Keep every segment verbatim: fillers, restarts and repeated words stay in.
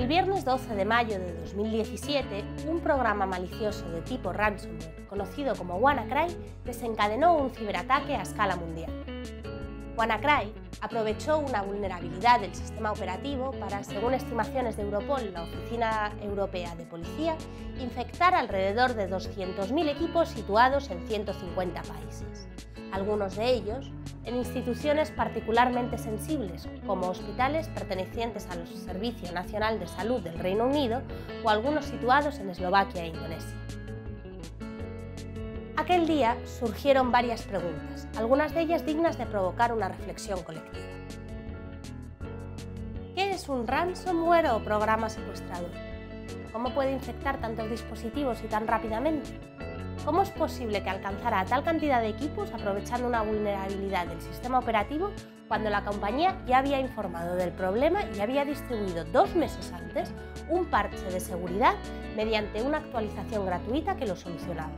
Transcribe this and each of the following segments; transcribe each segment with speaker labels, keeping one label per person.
Speaker 1: viernes doce de mayo de dos mil diecisiete, un programa malicioso de tipo ransomware, conocido como WannaCry, desencadenó un ciberataque a escala mundial. WannaCry aprovechó una vulnerabilidad del sistema operativo para, según estimaciones de Europol, la Oficina Europea de Policía, infectar alrededor de doscientos mil equipos situados en ciento cincuenta países, algunos de ellos en instituciones particularmente sensibles, como hospitales pertenecientes al Servicio Nacional de Salud del Reino Unido o algunos situados en Eslovaquia e Indonesia. Aquel día surgieron varias preguntas, algunas de ellas dignas de provocar una reflexión colectiva. ¿Qué es un ransomware o programa secuestrador? ¿Cómo puede infectar tantos dispositivos y tan rápidamente? ¿Cómo es posible que alcanzara a tal cantidad de equipos aprovechando una vulnerabilidad del sistema operativo cuando la compañía ya había informado del problema y había distribuido dos meses antes un parche de seguridad mediante una actualización gratuita que lo solucionaba?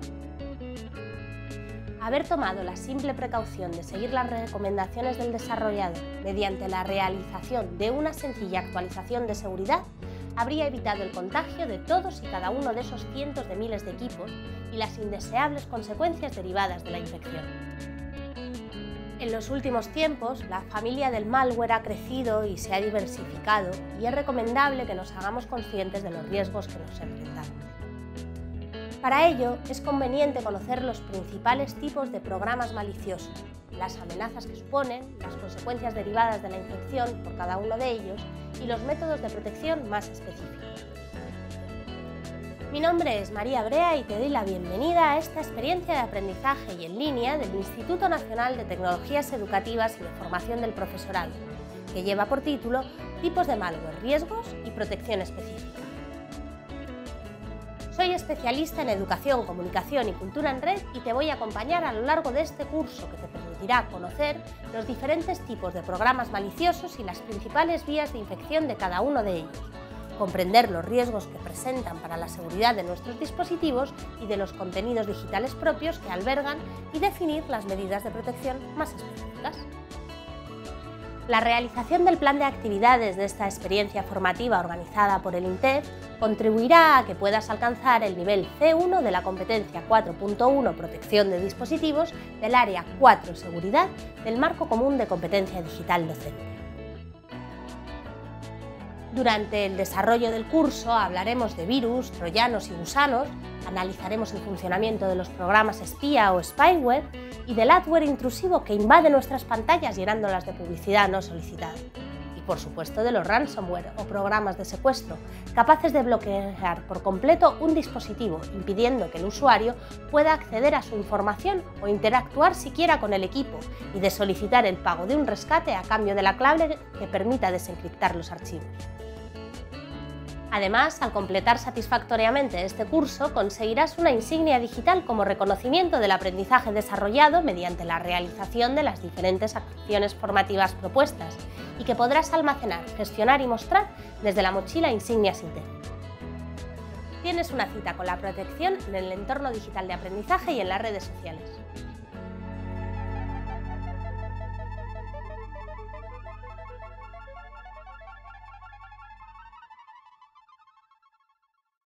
Speaker 1: Haber tomado la simple precaución de seguir las recomendaciones del desarrollador mediante la realización de una sencilla actualización de seguridad habría evitado el contagio de todos y cada uno de esos cientos de miles de equipos y las indeseables consecuencias derivadas de la infección. En los últimos tiempos, la familia del malware ha crecido y se ha diversificado, y es recomendable que nos hagamos conscientes de los riesgos que nos enfrentamos. Para ello, es conveniente conocer los principales tipos de programas maliciosos, las amenazas que suponen, las consecuencias derivadas de la infección por cada uno de ellos y los métodos de protección más específicos. Mi nombre es María Brea y te doy la bienvenida a esta experiencia de aprendizaje y en línea del Instituto Nacional de Tecnologías Educativas y de Formación del Profesorado, que lleva por título Tipos de malware, riesgos y protección específica. Soy especialista en educación, comunicación y cultura en red y te voy a acompañar a lo largo de este curso que te permitirá conocer los diferentes tipos de programas maliciosos y las principales vías de infección de cada uno de ellos, comprender los riesgos que presentan para la seguridad de nuestros dispositivos y de los contenidos digitales propios que albergan y definir las medidas de protección más específicas. La realización del plan de actividades de esta experiencia formativa organizada por el INTEF contribuirá a que puedas alcanzar el nivel C uno de la competencia cuatro punto uno Protección de dispositivos del área cuatro Seguridad del Marco Común de Competencia Digital Docente. Durante el desarrollo del curso hablaremos de virus, troyanos y gusanos, analizaremos el funcionamiento de los programas espía o spyware y del adware intrusivo que invade nuestras pantallas llenándolas de publicidad no solicitada. Y por supuesto de los ransomware o programas de secuestro, capaces de bloquear por completo un dispositivo, impidiendo que el usuario pueda acceder a su información o interactuar siquiera con el equipo, y de solicitar el pago de un rescate a cambio de la clave que permita desencriptar los archivos. Además, al completar satisfactoriamente este curso, conseguirás una insignia digital como reconocimiento del aprendizaje desarrollado mediante la realización de las diferentes acciones formativas propuestas y que podrás almacenar, gestionar y mostrar desde la mochila Insignias Inter. Tienes una cita con la protección en el entorno digital de aprendizaje y en las redes sociales.